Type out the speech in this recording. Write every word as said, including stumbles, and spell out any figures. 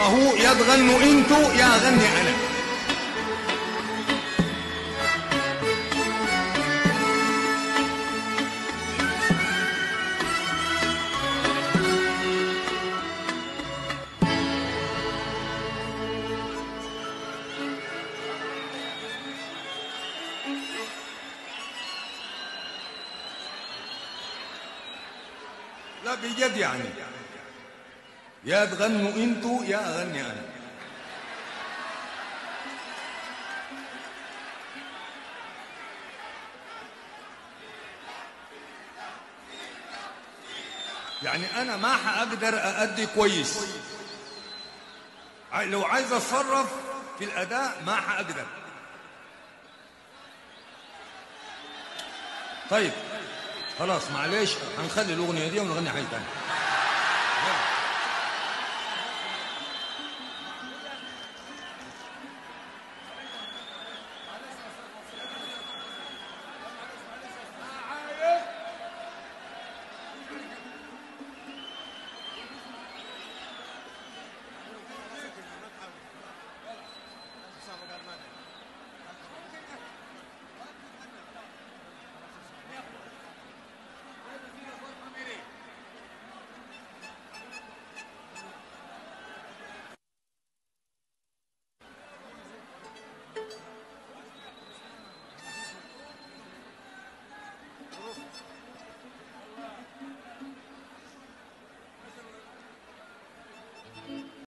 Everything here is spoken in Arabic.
هو يا تغنوا انتوا يا اغني انا. لا بجد يعني، يا تغنوا انتوا يا اغني انا. يعني انا ما حاقدر اادي كويس، لو عايز اتصرف في الاداء ما حاقدر. طيب خلاص معلش، هنخلي الاغنيه دي ونغني حاجه ثانيه.